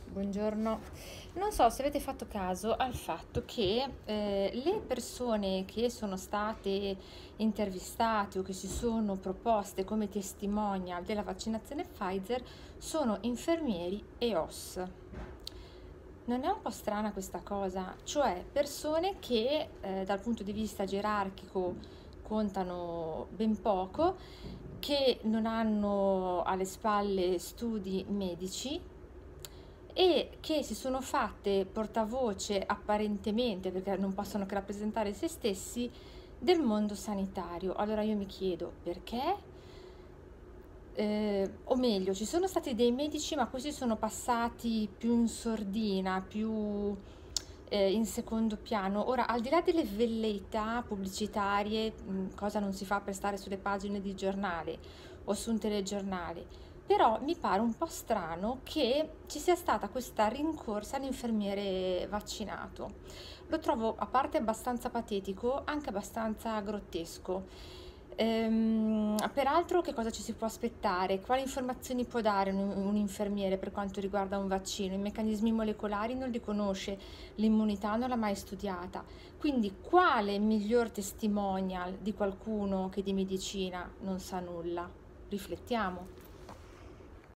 Buongiorno. Non so se avete fatto caso al fatto che le persone che sono state intervistate o che si sono proposte come testimonial della vaccinazione Pfizer sono infermieri e OS. Non è un po' strana questa cosa? Cioè persone che dal punto di vista gerarchico contano ben poco, che non hanno alle spalle studi medici e che si sono fatte portavoce apparentemente, perché non possono che rappresentare se stessi, del mondo sanitario. Allora io mi chiedo perché, o meglio, ci sono stati dei medici, ma questi sono passati più in sordina, più in secondo piano. Ora, al di là delle velleità pubblicitarie, cosa non si fa per stare sulle pagine di giornale o su un telegiornale, però mi pare un po' strano che ci sia stata questa rincorsa all'infermiere vaccinato. Lo trovo a parte abbastanza patetico, anche abbastanza grottesco. Peraltro, che cosa ci si può aspettare? Quali informazioni può dare un infermiere per quanto riguarda un vaccino? I meccanismi molecolari non li conosce, l'immunità non l'ha mai studiata. Quindi, quale miglior testimonial di qualcuno che di medicina non sa nulla? Riflettiamo.